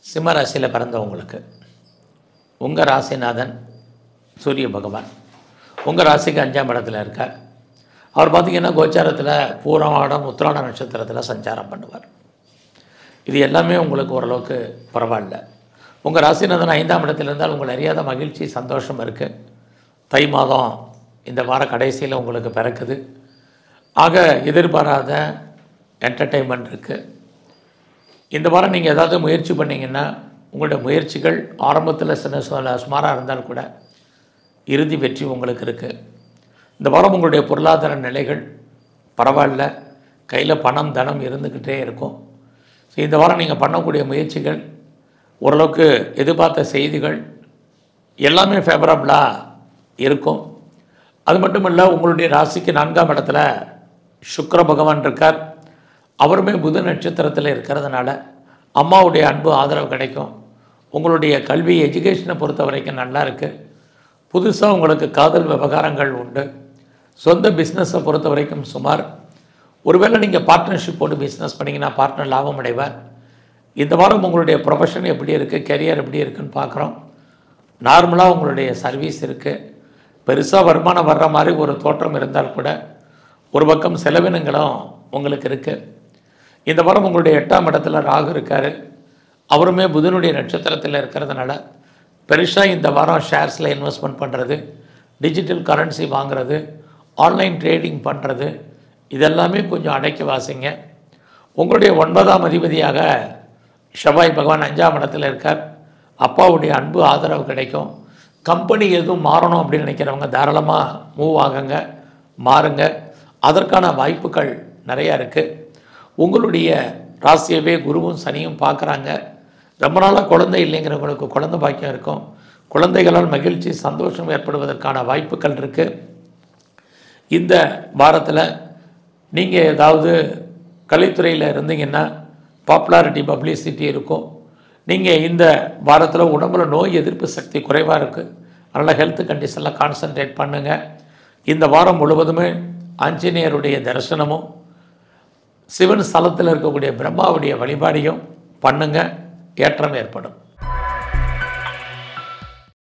சிம்ம ராசியில் பிறந்தவங்களுக்கு உங்கள் ராசிநாதன் சூரிய பகவான் உங்கள் ராசிக்கு 5ஆம் இடத்துல இருக்கார். அவர் பார்த்திங்கன்னா கோச்சாரத்தில் பூரமாடம் உத்திராட நட்சத்திரத்தில் சஞ்சாரம் பண்ணுவார். இது எல்லாமே உங்களுக்கு ஓரளவுக்கு பரவாயில்ல. உங்கள் ராசிநாதன் 5ஆம் இடத்துல இருந்தால் உங்களை அறியாத மகிழ்ச்சி சந்தோஷம் இருக்குது. தை மாதம் இந்த வார கடைசியில் உங்களுக்கு பிறக்குது. ஆக எதிர்பாராத என்டர்டெயின்மெண்ட் இருக்குது. இந்த வாரம் நீங்கள் ஏதாவது முயற்சி பண்ணிங்கன்னா உங்களுடைய முயற்சிகள் ஆரம்பத்தில் சுமாராக இருந்தால் கூட இறுதி வெற்றி உங்களுக்கு இருக்குது. இந்த வாரம் உங்களுடைய பொருளாதார நிலைகள் பரவாயில்ல, கையில் பணம் தனம் இருந்துக்கிட்டே இருக்கும். ஸோ இந்த வாரம் நீங்கள் பண்ணக்கூடிய முயற்சிகள் ஓரளவுக்கு எதிர்பார்த்த செய்திகள் எல்லாமே ஃபேவரபுளாக இருக்கும். அது மட்டும் இல்லை, உங்களுடைய ராசிக்கு 4ஆம் இடத்துல சுக்கிர பகவான் இருக்கார். அவருமே புத நட்சத்திரத்தில் இருக்கிறதுனால அம்மாவுடைய அன்பு ஆதரவு கிடைக்கும். உங்களுடைய கல்வி எஜுகேஷனை பொறுத்த வரைக்கும் நல்லா இருக்குது. புதுசாக உங்களுக்கு காதல் விவகாரங்கள் உண்டு. சொந்த பிஸ்னஸை பொறுத்த வரைக்கும் சுமார். ஒருவேளை நீங்கள் பார்ட்னர்ஷிப் போட்டு பிஸ்னஸ் பண்ணிங்கன்னா பார்ட்னர் லாபம் அடைவார். இந்த வாரம் உங்களுடைய ப்ரொஃபஷன் எப்படி இருக்குது, கெரியர் எப்படி இருக்குதுன்னு பார்க்குறோம். நார்மலாக உங்களுடைய சர்வீஸ் இருக்குது. பெருசாக வருமானம் வர்ற மாதிரி ஒரு தோற்றம் இருந்தால் கூட ஒரு பக்கம் செலவினங்களும் உங்களுக்கு இருக்குது. இந்த வாரம் உங்களுடைய 8ஆம் இடத்துல ராகு இருக்கார். அவருமே புதனுடைய நட்சத்திரத்தில் இருக்கிறதுனால பெருசாக இந்த வாரம் ஷேர்ஸில் இன்வெஸ்ட்மெண்ட் பண்ணுறது, டிஜிட்டல் கரன்சி வாங்குறது, ஆன்லைன் ட்ரேடிங் பண்ணுறது இதெல்லாமே கொஞ்சம் அடக்கி வாசிங்க. உங்களுடைய 9ஆம் அதிபதியாக செவ்வாய் பகவான் 5ஆம் இடத்துல இருக்கார். அப்பாவுடைய அன்பு ஆதரவு கிடைக்கும். கம்பெனி எதுவும் மாறணும் அப்படின்னு நினைக்கிறவங்க தாராளமாக மூவ் ஆகுங்க, மாறுங்க. அதற்கான வாய்ப்புகள் நிறையா இருக்குது. உங்களுடைய ராசியவே குருவும் சனியும் பார்க்குறாங்க. ரொம்ப நாளாக குழந்தை இல்லைங்கிறவங்களுக்கு குழந்தை பாக்கியம் இருக்கும். குழந்தைகளால் மகிழ்ச்சி சந்தோஷம் ஏற்படுவதற்கான வாய்ப்புகள் இருக்குது. இந்த வாரத்தில் நீங்கள் ஏதாவது கலைத்துறையில் இருந்தீங்கன்னா பாப்புலாரிட்டி பப்ளிசிட்டி இருக்கும். நீங்கள் இந்த வாரத்தில் உடம்புல நோய் எதிர்ப்பு சக்தி குறைவாக இருக்குது. அதனால் ஹெல்த் கண்டிஷனில் கான்சன்ட்ரேட் பண்ணுங்கள். இந்த வாரம் முழுவதுமே ஆஞ்சநேயருடைய தரிசனமும் சிவன் ஸ்தலத்தில் இருக்கக்கூடிய பிரம்மாவுடைய வழிபாடையும் பண்ணுங்கள். ஏற்றம் ஏற்படும்.